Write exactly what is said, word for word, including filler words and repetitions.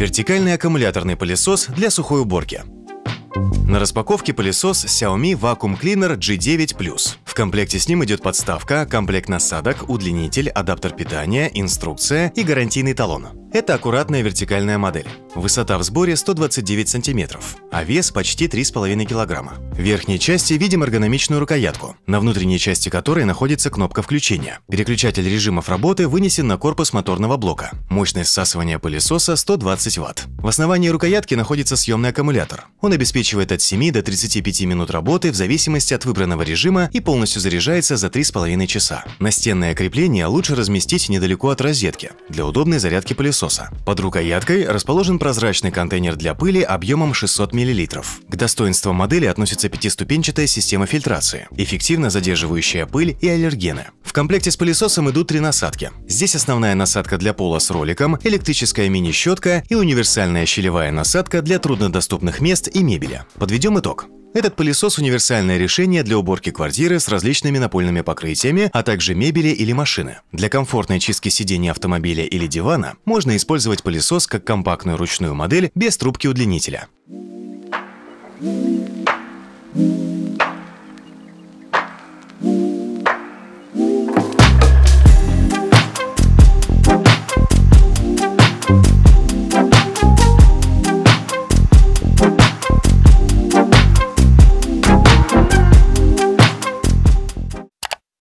Вертикальный аккумуляторный пылесос для сухой уборки. На распаковке пылесос Xiaomi Vacuum Cleaner джи девять плюс. В комплекте с ним идет подставка, комплект насадок, удлинитель, адаптер питания, инструкция и гарантийный талон. Это аккуратная вертикальная модель. Высота в сборе сто двадцать девять сантиметров, а вес почти три с половиной килограмма. В верхней части видим эргономичную рукоятку, на внутренней части которой находится кнопка включения. Переключатель режимов работы вынесен на корпус моторного блока. Мощность всасывания пылесоса сто двадцать ватт. В основании рукоятки находится съемный аккумулятор. Он обеспечивает от семи до тридцати пяти минут работы в зависимости от выбранного режима и полностью заряжается за три с половиной часа. Настенное крепление лучше разместить недалеко от розетки для удобной зарядки пылесоса. Под рукояткой расположен прозрачный контейнер для пыли объемом шестьсот миллилитров. К достоинствам модели относится пятиступенчатая система фильтрации, эффективно задерживающая пыль и аллергены. В комплекте с пылесосом идут три насадки. Здесь основная насадка для пола с роликом, электрическая мини-щетка и универсальная щелевая насадка для труднодоступных мест и мебели. Подведем итог. Этот пылесос – универсальное решение для уборки квартиры с различными напольными покрытиями, а также мебели или машины. Для комфортной чистки сидений автомобиля или дивана можно использовать пылесос как компактную ручную модель без трубки удлинителя.